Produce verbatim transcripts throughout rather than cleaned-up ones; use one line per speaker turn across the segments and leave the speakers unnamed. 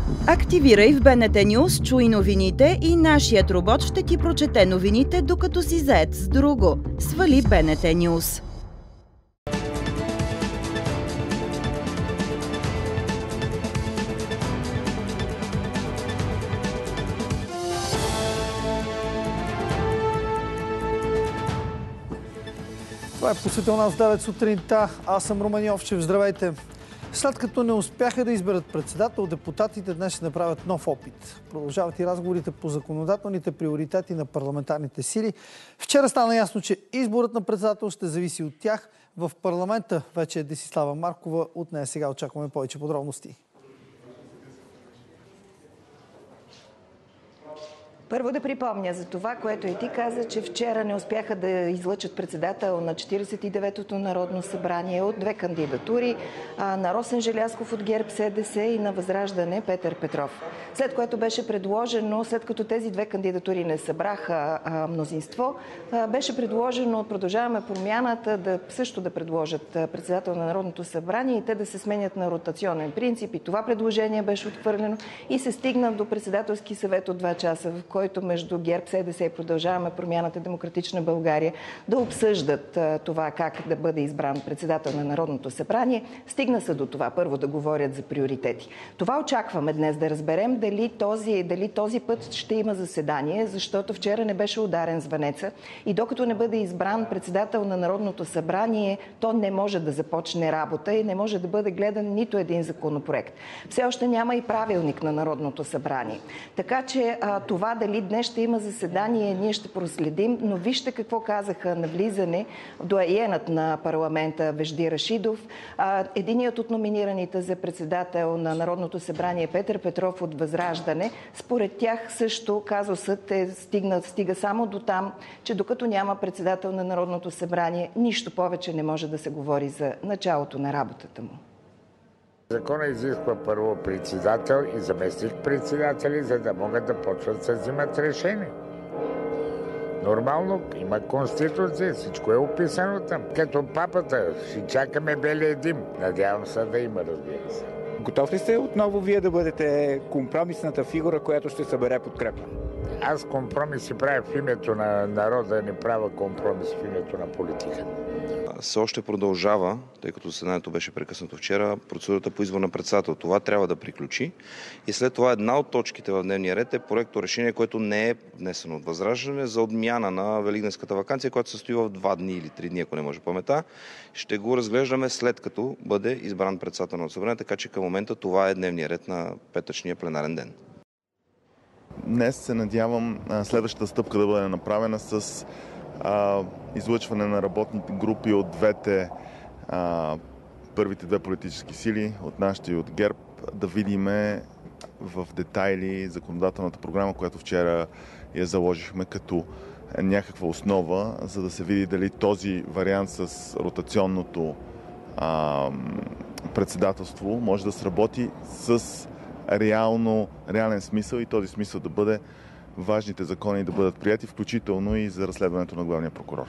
Активирай в БНТ News, чуй новините и нашият робот ще ти прочете новините, докато си зает с друго. Свали БНТ News.
Това е посетил нас в девет сутринта. Аз съм Румен Йовчев. Здравейте! След като не успяха да изберат председател, депутатите днес ще направят нов опит. Продължават и разговорите по законодателните приоритети на парламентарните сили. Вчера стана ясно, че изборът на председател ще зависи от тях. В парламента вече е Десислава Маркова. От нея сега очакваме повече подробности.
Първо да припомня за това, което и ти каза, че вчера не успяха да излъчат председател на четиридесет и деветото Народно събрание от две кандидатури на Росен Желязков от ГЕРБ СДС и на Възраждане Петър Петров. След което беше предложено, след като тези две кандидатури не събраха мнозинство, беше предложено от Продължаваме промяната да също да предложат председател на Народното събрание и те да се сменят на ротационен принцип. И това предложение беше отхвърлено и се стигна до председателски съвет от два часа, в който между ГЕРБ, СДС и Продължаваме промяната Демократична България да обсъждат това как да бъде избран председател на Народното събрание. Стигна се до това първо да говорят за приоритети. Това очакваме днес да разберем дали този, дали този път ще има заседание, защото вчера не беше ударен звънеца и докато не бъде избран председател на Народното събрание, то не може да започне работа и не може да бъде гледан нито един законопроект. Все още няма и правилник на Народното събрание. Така че това дали днес ще има заседание, ние ще проследим, но вижте какво казаха на влизане доайенът на парламента Вежди Рашидов. Единият от номинираните за председател на Народното събрание Петър Петров от Възраждане. Според тях също казусът е стигна, стига само до там, че докато няма председател на Народното събрание, нищо повече не може да се говори за началото на работата му.
Закона изисква първо председател и заместник-председатели, за да могат да почват да се взимат решения. Нормално, има конституция, всичко е описано там. Като папата, ще чакаме белия дим. Надявам се да има, разбира се.
Готов ли сте отново вие да бъдете компромисната фигура, която ще събере подкрепа?
Аз компромиси правя в името на народа, не правя компромис в името на политика.
Все още продължава, тъй като заседанието беше прекъснато вчера, процедурата по избор на председател. Това трябва да приключи. И след това една от точките в дневния ред е проекто решение, което не е внесено от Възраждане за отмяна на великденската ваканция, която се състои в два дни или три дни, ако не може памета. Ще го разглеждаме след като бъде избран председател на събрание, така че към момента това е дневния ред на петъчния пленарен ден.
Днес се надявам следващата стъпка да бъде направена с а, излъчване на работните групи от двете, а, първите две политически сили, от нашите и от ГЕРБ, да видиме в детайли законодателната програма, която вчера я заложихме като някаква основа, за да се види дали този вариант с ротационното а, председателство може да сработи с реално, реален смисъл и този смисъл да бъде важните закони да бъдат прияти, включително и за разследването на главния прокурор.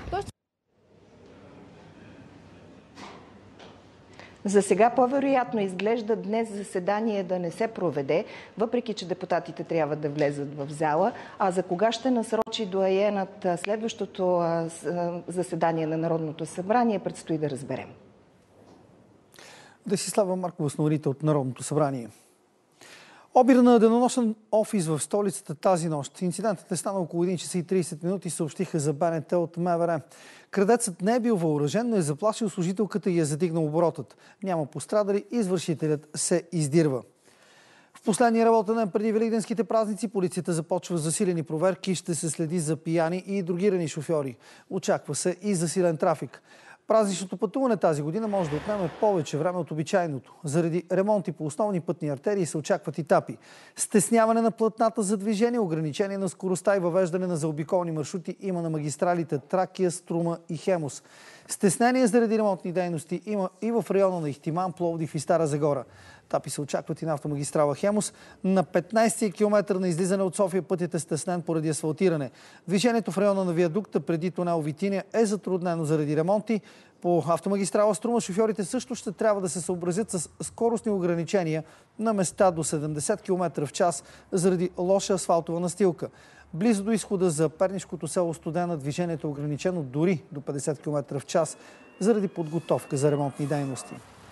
За сега по-вероятно изглежда днес заседание да не се проведе, въпреки че депутатите трябва да влезат в зала. А за кога ще насрочи доайенът следващото заседание на Народното събрание, предстои да разберем.
Десислава Маркова с новините от Народното събрание. Обир на денонощен офис в столицата тази нощ. Инцидентът е станал около един час и тридесет минути, съобщиха за БНТ от МВР. Крадецът не е бил въоръжен, но е заплашил служителката и е задигнал оборотът. Няма пострадали, извършителят се издирва. В последния работен ден преди великденските празници полицията започва засилени проверки, ще се следи за пияни и дрогирани шофьори. Очаква се и засилен трафик. Празничното пътуване тази година може да отнеме повече време от обичайното. Заради ремонти по основни пътни артерии се очакват етапи. Стесняване на платната за движение, ограничение на скоростта и въвеждане на заобиколни маршрути има на магистралите Тракия, Струма и Хемус. Стеснение заради ремонтни дейности има и в района на Ихтиман, Пловдив и Стара Загора. Етапи се очакват и на автомагистрала Хемус. На петнайсети километър на излизане от София пътят е стеснен поради асфалтиране. Движението в района на виадукта преди тунел Витиня е затруднено заради ремонти. По автомагистрала Струма шофьорите също ще трябва да се съобразят с скоростни ограничения на места до седемдесет километра в час заради лоша асфалтова настилка. Близо до изхода за пернишкото село Студена движението е ограничено дори до петдесет километра в час заради подготовка за ремонтни дейности.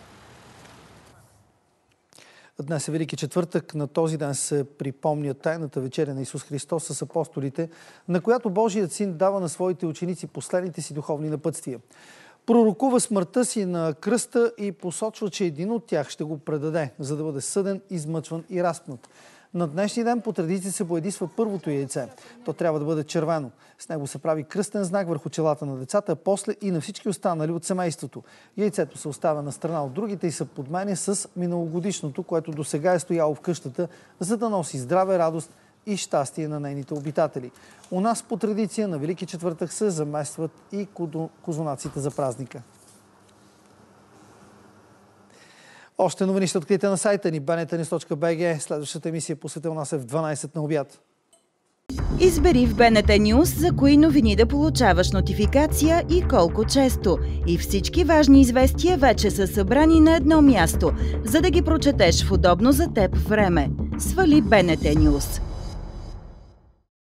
Днес е Велики четвъртък. На този ден се припомня тайната вечеря на Исус Христос с апостолите, на която Божият син дава на своите ученици последните си духовни напътствия. Пророкува смъртта си на кръста и посочва, че един от тях ще го предаде, за да бъде съден, измъчван и разпнат. На днешния ден по традиция се боядисва първото яйце. То трябва да бъде червено. С него се прави кръстен знак върху челата на децата, а после и на всички останали от семейството. Яйцето се оставя на страна от другите и се подменя с миналогодишното, което досега е стояло в къщата, за да носи здраве, радост и щастие на нейните обитатели. У нас по традиция на Велики четвъртък се заместват и козунаците за празника. Още новини ще откриете на сайта ни би ен ти нюс точка би джи. Следващата емисия посветена нас е в дванайсет на обяд.
Избери в би ен ти News за кои новини да получаваш нотификация и колко често. И всички важни известия вече са събрани на едно място, за да ги прочетеш в удобно за теб време. Свали би ен ти News.